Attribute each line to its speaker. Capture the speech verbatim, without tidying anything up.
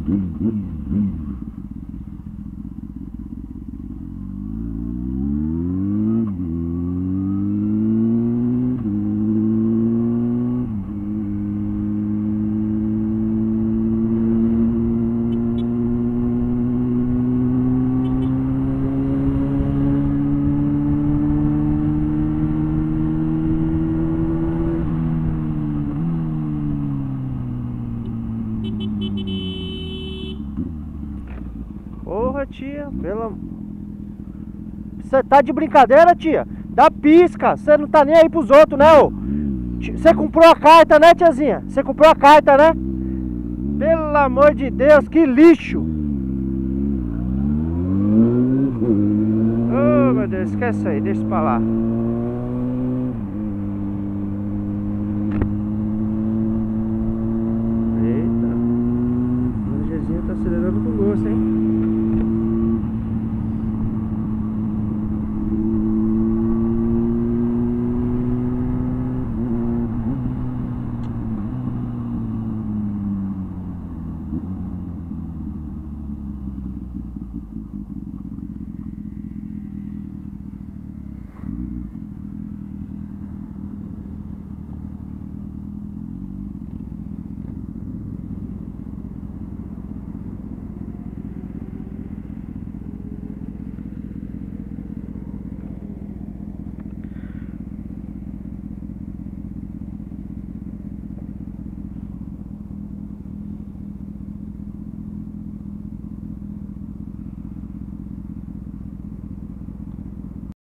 Speaker 1: Porra, tia, pela... Você tá de brincadeira, tia? Dá pisca, você não tá nem aí pros outros, né, ô? Você comprou a carta, né, tiazinha? Você comprou a carta, né? Pelo amor de Deus, que lixo! Oh, meu Deus, esquece aí, deixa pra lá. Eita, o G zinho tá acelerando com gosto, hein?